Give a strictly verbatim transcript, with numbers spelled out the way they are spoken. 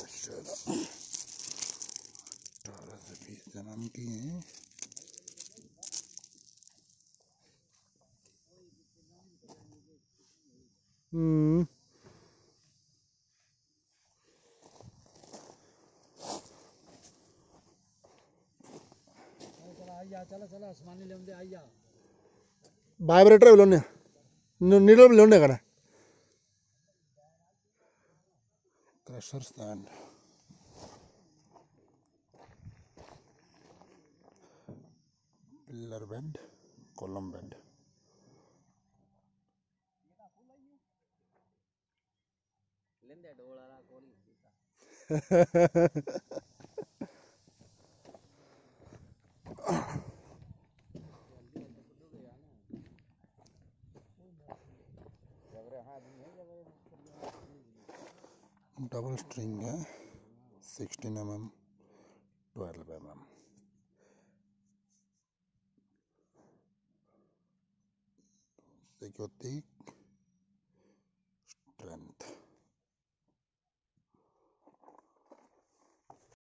अठारह से बीस जन्म की हैं। हम्म चला चला आसमानी ले दे आइया वाइब्रेटर भी लोने नीडल भी लोने का crusher stand pillar bed column bed लेंदे डोळा कोली डबल स्ट्रिंग है sixteen M M twelve M M देखिए